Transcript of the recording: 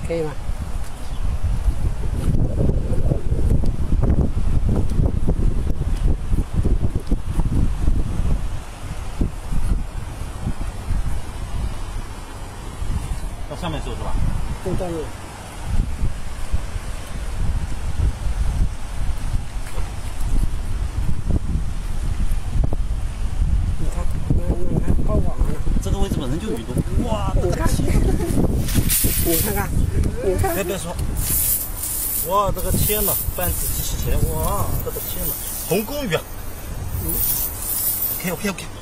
可以吗？ 到上面走是吧？ 对，到那。你看，靠网了。 这个位置本身就雨多。哇， 你看，你看看，你看。 别说，哇，这个天呐，半子机器前，哇，这个天呐，红公鱼啊！OK。